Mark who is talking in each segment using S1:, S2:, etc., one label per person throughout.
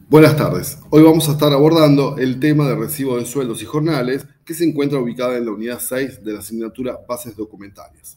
S1: Buenas tardes. Hoy vamos a estar abordando el tema de recibo de sueldos y jornales que se encuentra ubicada en la unidad 6 de la asignatura Bases Documentarias.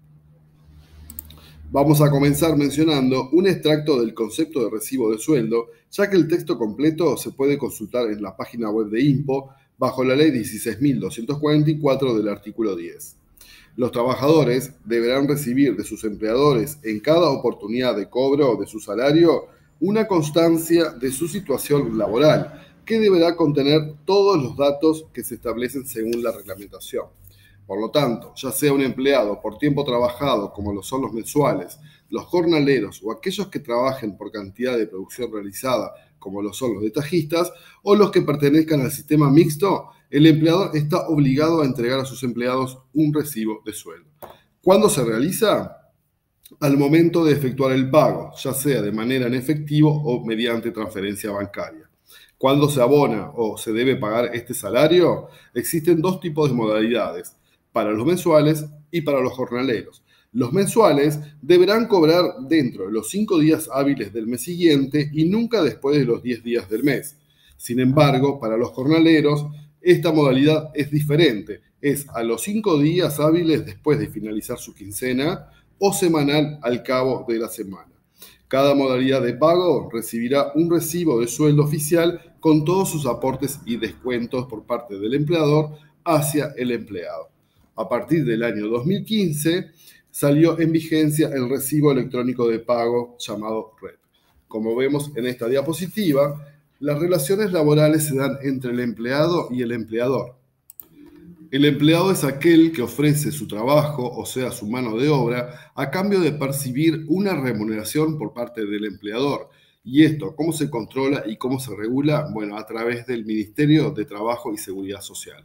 S1: Vamos a comenzar mencionando un extracto del concepto de recibo de sueldo, ya que el texto completo se puede consultar en la página web de INPO bajo la ley 16.244 del artículo 10. Los trabajadores deberán recibir de sus empleadores en cada oportunidad de cobro de su salario una constancia de su situación laboral, que deberá contener todos los datos que se establecen según la reglamentación. Por lo tanto, ya sea un empleado por tiempo trabajado, como lo son los mensuales, los jornaleros o aquellos que trabajen por cantidad de producción realizada, como lo son los detajistas, o los que pertenezcan al sistema mixto, el empleador está obligado a entregar a sus empleados un recibo de sueldo. ¿Cuándo se realiza? Al momento de efectuar el pago, ya sea de manera en efectivo o mediante transferencia bancaria. ¿Cuándo se abona o se debe pagar este salario? Existen dos tipos de modalidades, para los mensuales y para los jornaleros. Los mensuales deberán cobrar dentro de los 5 días hábiles del mes siguiente y nunca después de los 10 días del mes. Sin embargo, para los jornaleros, esta modalidad es diferente. Es a los 5 días hábiles después de finalizar su quincena o semanal al cabo de la semana. Cada modalidad de pago recibirá un recibo de sueldo oficial con todos sus aportes y descuentos por parte del empleador hacia el empleado. A partir del año 2015 salió en vigencia el recibo electrónico de pago llamado REP. Como vemos en esta diapositiva, las relaciones laborales se dan entre el empleado y el empleador. El empleado es aquel que ofrece su trabajo, o sea, su mano de obra, a cambio de percibir una remuneración por parte del empleador. ¿Y esto cómo se controla y cómo se regula? Bueno, a través del Ministerio de Trabajo y Seguridad Social.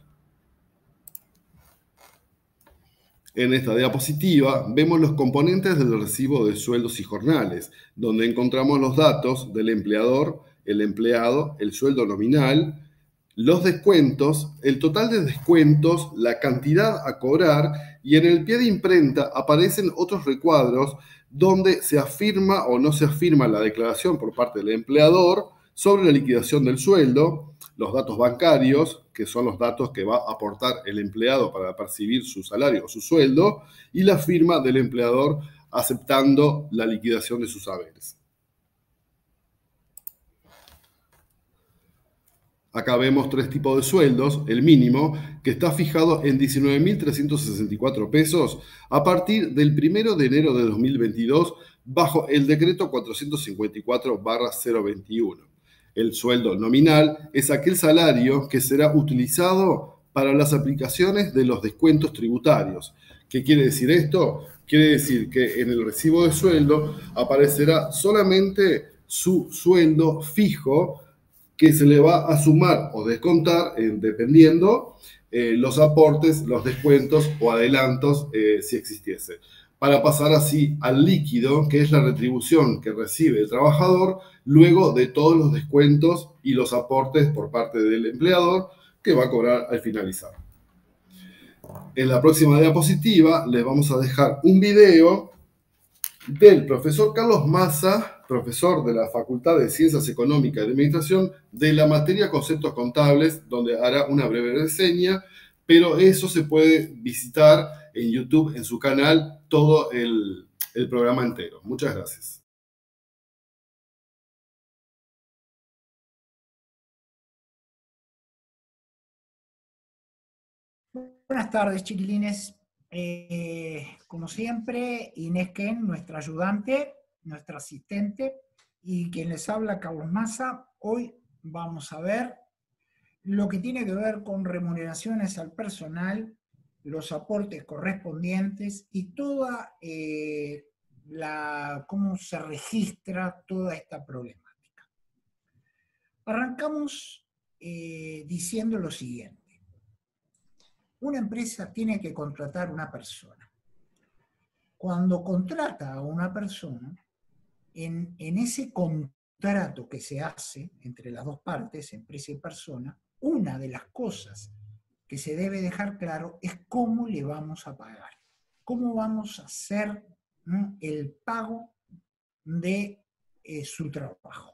S1: En esta diapositiva vemos los componentes del recibo de sueldos y jornales, donde encontramos los datos del empleador, el empleado, el sueldo nominal, los descuentos, el total de descuentos, la cantidad a cobrar, y en el pie de imprenta aparecen otros recuadros donde se afirma o no se afirma la declaración por parte del empleador sobre la liquidación del sueldo, los datos bancarios, que son los datos que va a aportar el empleado para percibir su salario o su sueldo, y la firma del empleador aceptando la liquidación de sus haberes. Acá vemos tres tipos de sueldos. El mínimo, que está fijado en 19.364 pesos a partir del 1 de enero de 2022 bajo el decreto 454/021. El sueldo nominal es aquel salario que será utilizado para las aplicaciones de los descuentos tributarios. ¿Qué quiere decir esto? Quiere decir que en el recibo de sueldo aparecerá solamente su sueldo fijo que se le va a sumar o descontar dependiendo los aportes, los descuentos o adelantos si existiese, para pasar así al líquido, que es la retribución que recibe el trabajador luego de todos los descuentos y los aportes por parte del empleador que va a cobrar al finalizar. En la próxima diapositiva les vamos a dejar un video del profesor Carlos Massa, profesor de la Facultad de Ciencias Económicas y de Administración, de la materia Conceptos Contables, donde hará una breve reseña, pero eso se puede visitar en YouTube, en su canal, todo el programa entero. Muchas gracias.
S2: Buenas tardes, chiquilines. Como siempre, Inés Ken, nuestra ayudante, nuestra asistente, y quien les habla, Carlos Massa. Hoy vamos a ver lo que tiene que ver con remuneraciones al personal, los aportes correspondientes y toda cómo se registra toda esta problemática. Arrancamos diciendo lo siguiente. Una empresa tiene que contratar a una persona. Cuando contrata a una persona, en ese contrato que se hace entre las dos partes, empresa y persona, una de las cosas que se debe dejar claro es cómo le vamos a pagar, cómo vamos a hacer, ¿no?, el pago de su trabajo.